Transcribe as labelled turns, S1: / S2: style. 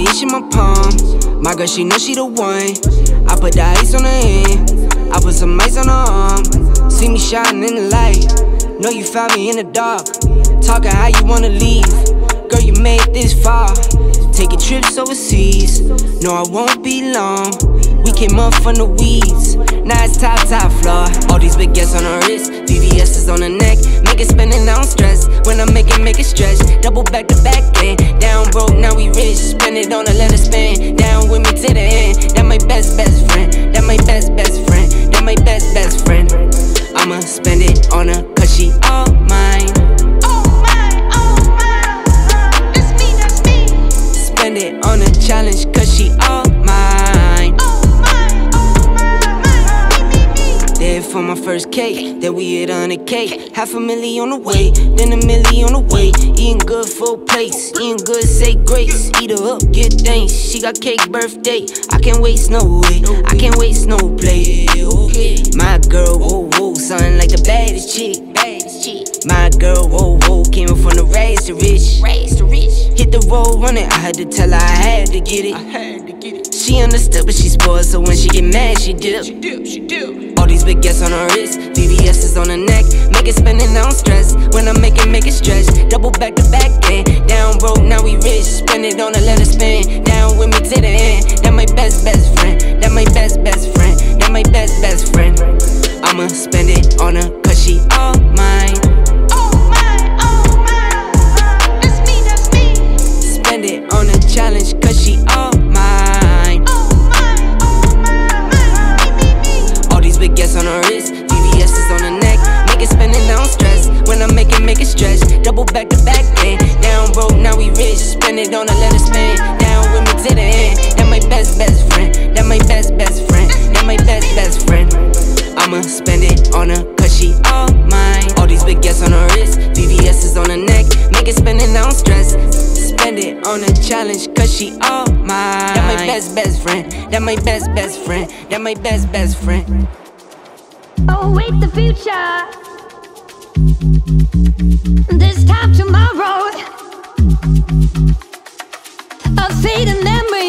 S1: ish in my palm. My girl, she know she the one. I put the ice on her hand, I put some ice on her arm. See me shining in the light, know you found me in the dark. Talking how you wanna leave, girl, you made this far. Taking trips overseas, no, I won't be long. We came up from the weeds, now it's top floor. All these big gets on her wrist, VVS is on her neck. Make it spin and I don't stress, when I make it stretch. Double back to back end, down broke, now we rich. Spend it on her, let her spin, down with me to the end. That my best friend, that my best friend, that my best friend. I'ma spend it on her, cause she all mine. Spend it on a challenge, cause she all mine. There for my first cake, then we hit 100K. $500,000 on the way, then $1 million on the way. Eating good, full plates, eating good, say grace. Eat her up, get thanks, she got cake birthday. I can't waste no way, I can't waste no play. My girl, whoa, whoa, something like the baddest chick. My girl, whoa, whoa, came up from the rags to rich. Hit the road running, I had to tell her I had to get it. She understood, but she spoiled, so when she get mad, she dip. All these big gets on her wrist, VVS is on her neck. Make it spin and I don't stress, when I make it stretch. Double back to back end, down broke, now we rich. Spend it on her, let her spin, down with me to the end. That my best friend, that my best friend, that my best friend. I'ma spend it on her, cause she all mine. Spend it on a challenge, cause she all mine. All these big gets on her wrist, VVS is on her neck. Make it spin and I don't stress, when I make it stretch. Double back to back end, down broke, now we rich. Spend it on her, let her spin, down with me to the end. That my best friend, that my best friend, that my best friend. I'ma spend it on her, cause she all mine. All these big gets on her wrist, VVS is on her neck. Make it spin and I don't stress, spend it on a challenge, cause she all mine. That my best friend, that my best friend, that my best friend.
S2: Oh, wait, the future. This time tomorrow, a fading memory.